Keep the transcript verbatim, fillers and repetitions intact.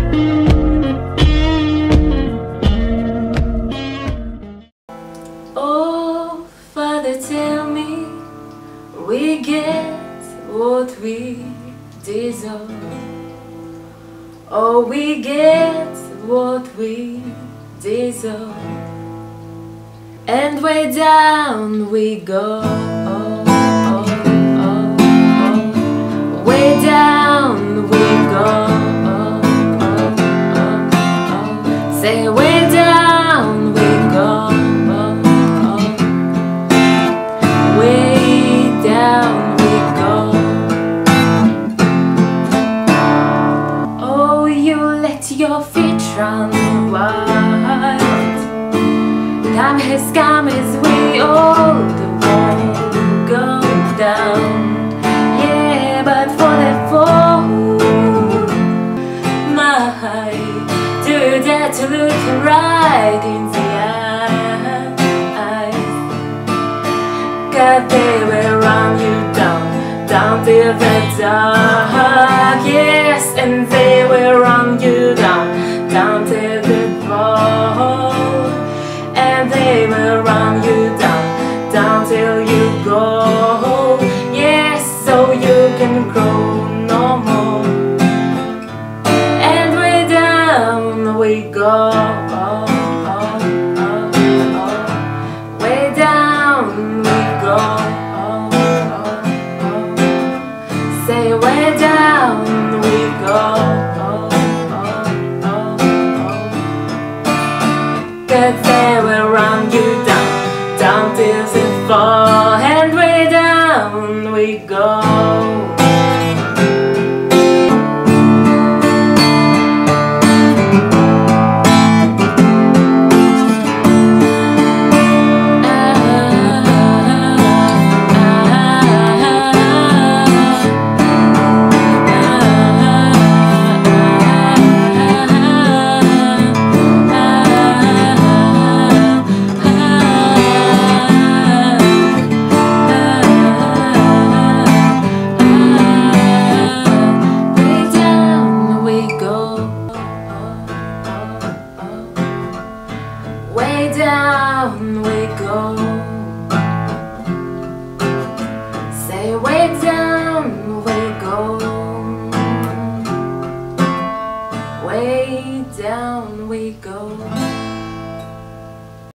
Oh, Father, tell me we get what we deserve. Oh, we get what we deserve. And way down we go. Oh, oh, oh, oh. Way down we go. Oh, oh, oh, oh. Say way down we go. Oh, oh. Way down we go. Oh, you let your feet run wild. Time has come as we all won't go down. Yeah, but for the fall, my, do you dare to look right in the eyes? God, they will run you down, down till the dark. Yes, and they will run you down, down till the fall. And they will run you down, down till you go. Yes, so you can grow no more. And way down we go.